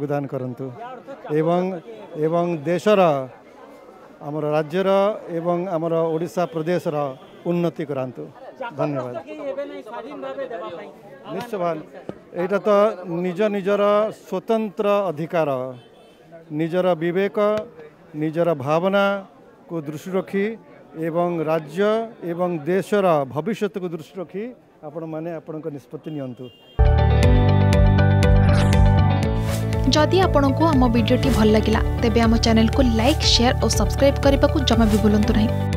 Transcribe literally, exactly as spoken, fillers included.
योगदान करंतु एवं एवं देशर आमर राज्यर एवं आमर ओडिशा प्रदेशर उन्नति करांतु। धन्यवाद। निश्चय भाव यहाँ तो निज निजर स्वतंत्र अधिकार निजर विवेक निजर भावना को दृष्टि रखी एवं राज्य एवं देशर भविष्य को दृष्टि रखी आपण माने आपण निष्पत्ति नियंतु। जदि आपंक आम भिडी भल लगा तेब आम चैनल को लाइक शेयर और सब्सक्राइब करने को जमा भी भूलु नहीं।